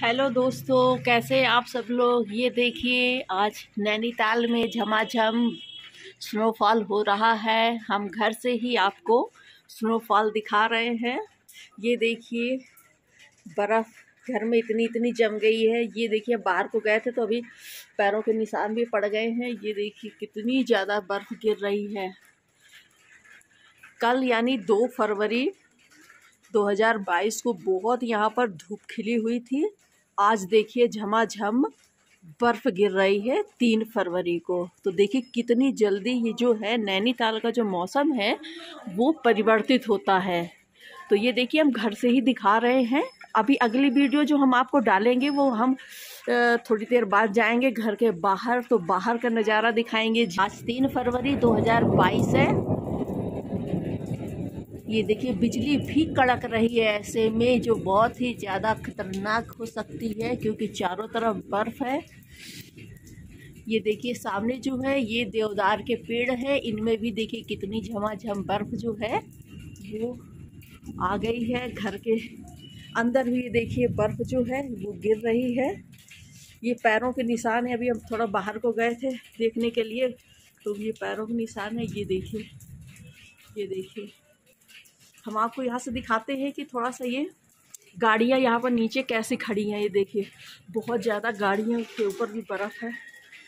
Hello दोस्तों, कैसे आप सब लोग। ये देखिए आज नैनीताल में झमाझम स्नोफॉल हो रहा है। हम घर से ही आपको स्नोफॉल दिखा रहे हैं। ये देखिए बर्फ़ घर में इतनी इतनी जम गई है। ये देखिए बाहर को गए थे तो अभी पैरों के निशान भी पड़ गए हैं। ये देखिए कितनी ज़्यादा बर्फ़ गिर रही है। कल यानी 2 फरवरी 2022 को बहुत यहाँ पर धूप खिली हुई थी। आज देखिए झमाझम बर्फ़ गिर रही है 3 फरवरी को। तो देखिए कितनी जल्दी ये जो है नैनीताल का जो मौसम है वो परिवर्तित होता है। तो ये देखिए हम घर से ही दिखा रहे हैं। अभी अगली वीडियो जो हम आपको डालेंगे वो हम थोड़ी देर बाद जाएंगे घर के बाहर, तो बाहर का नज़ारा दिखाएंगे। आज 3 फरवरी 2022 है। ये देखिए बिजली भी कड़क रही है ऐसे में, जो बहुत ही ज़्यादा खतरनाक हो सकती है क्योंकि चारों तरफ बर्फ़ है। ये देखिए सामने जो है ये देवदार के पेड़ है, इनमें भी देखिए कितनी झमाझम बर्फ़ जो है वो आ गई है। घर के अंदर भी देखिए बर्फ़ जो है वो गिर रही है। ये पैरों के निशान है। अभी हम थोड़ा बाहर को गए थे देखने के लिए, तो ये पैरों के निशान है। ये देखिए हम आपको यहाँ से दिखाते हैं कि थोड़ा सा ये गाड़ियाँ यहाँ पर नीचे कैसे खड़ी हैं। ये देखिए बहुत ज़्यादा गाड़ियों के ऊपर भी बर्फ़ है।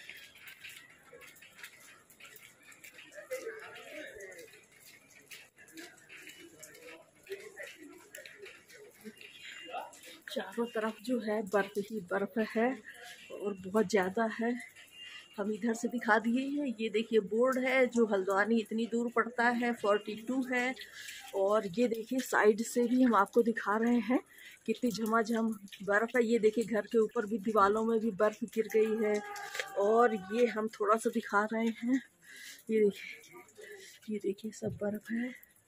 चारों तरफ जो है बर्फ़ ही बर्फ़ है और बहुत ज़्यादा है। हम इधर से दिखा दिए हैं। ये देखिए बोर्ड है जो हल्द्वानी इतनी दूर पड़ता है, 42 है। और ये देखिए साइड से भी हम आपको दिखा रहे हैं कितनी झमाझम बर्फ़ है। ये देखिए घर के ऊपर भी दीवारों में भी बर्फ़ गिर गई है। और ये हम थोड़ा सा दिखा रहे हैं। ये देखिए सब बर्फ़ है।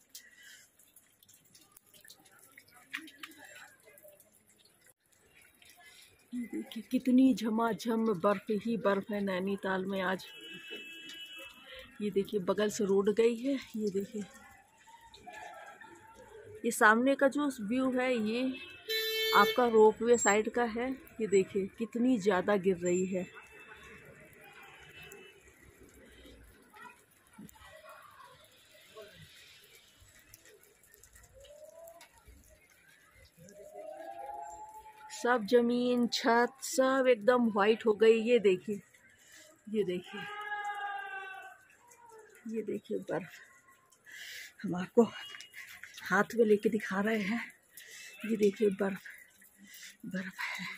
ये देखिए कितनी झमाझम बर्फ़ ही बर्फ़ है नैनीताल में आज। ये देखिए बगल से रोड गई है। ये देखिए ये सामने का जो व्यू है ये आपका रोपवे साइड का है। ये देखिए कितनी ज़्यादा गिर रही है। सब जमीन छत सब एकदम वाइट हो गई। ये देखिए बर्फ़ हम आपको हाथ में लेके दिखा रहे हैं। ये देखिए बर्फ़ है।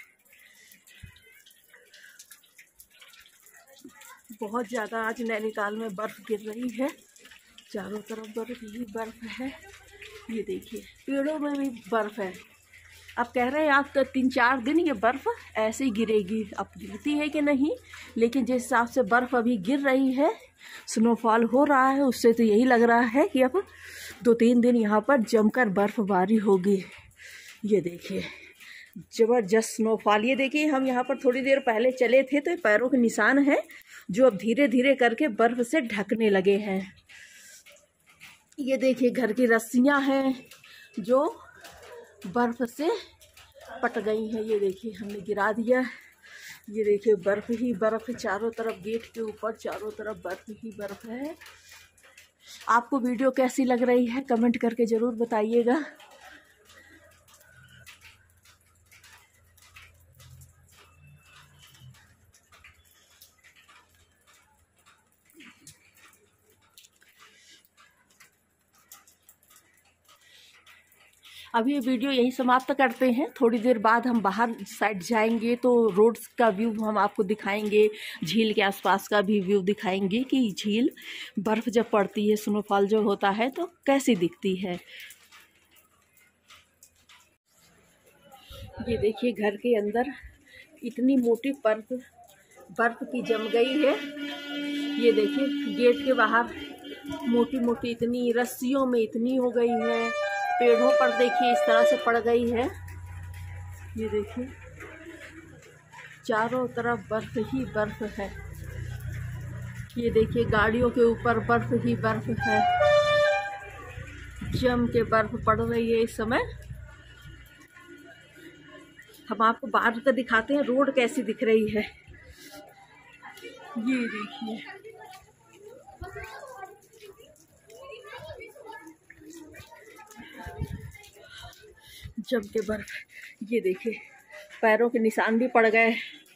बहुत ज़्यादा आज नैनीताल में बर्फ़ गिर रही है। चारों तरफ बर्फ़ ही बर्फ़ है। ये देखिए पेड़ों में भी बर्फ़ है। अब कह रहे हैं आप तो 3-4 दिन ये बर्फ़ ऐसे ही गिरेगी। अब गिरती है कि नहीं, लेकिन जिस हिसाब से बर्फ़ अभी गिर रही है, स्नोफॉल हो रहा है, उससे तो यही लग रहा है कि अब 2-3 दिन यहाँ पर जमकर बर्फ़बारी होगी। ये देखिए ज़बरदस्त स्नोफॉल। ये देखिए हम यहाँ पर थोड़ी देर पहले चले थे तो पैरों के निशान हैं जो अब धीरे धीरे करके बर्फ़ से ढकने लगे हैं। ये देखिए घर की रस्सियाँ हैं जो बर्फ़ से पट गई हैं। ये देखिए हमने गिरा दिया। ये देखिए बर्फ़ ही बर्फ़ है चारों तरफ। गेट के ऊपर चारों तरफ बर्फ़ ही बर्फ़ है। आपको वीडियो कैसी लग रही है कमेंट करके ज़रूर बताइएगा। अभी ये वीडियो यही समाप्त करते हैं। थोड़ी देर बाद हम बाहर साइड जाएंगे तो रोड्स का व्यू हम आपको दिखाएंगे, झील के आसपास का भी व्यू दिखाएंगे कि झील बर्फ़ जब पड़ती है, स्नोफॉल जो होता है तो कैसी दिखती है। ये देखिए घर के अंदर इतनी मोटी बर्फ़ की जम गई है। ये देखिए गेट के बाहर मोटी मोटी इतनी रस्सियों में इतनी हो गई है। पेड़ों पर देखिए इस तरह से पड़ गई है। ये देखिए चारों तरफ बर्फ़ ही बर्फ़ है। ये देखिए गाड़ियों के ऊपर बर्फ़ ही बर्फ़ है। जम के बर्फ़ पड़ रही है इस समय। हम आपको बाहर का दिखाते हैं रोड कैसी दिख रही है। ये देखिए, जम के बर्फ। ये देखिए, पैरों के निशान भी पड़ गए।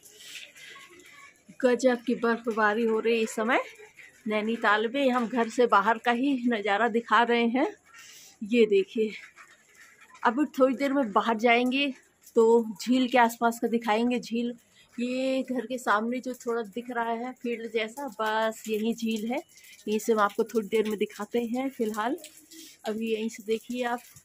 गजब की बर्फबारी हो रही है इस समय नैनीताल में। हम घर से बाहर का ही नज़ारा दिखा रहे हैं। ये देखिए, अभी थोड़ी देर में बाहर जाएंगे तो झील के आसपास का दिखाएंगे। झील ये घर के सामने जो थोड़ा दिख रहा है फील्ड जैसा, बस यही झील है। यहीं से हम आपको थोड़ी देर में दिखाते हैं। फिलहाल अभी यहीं से देखिए आप।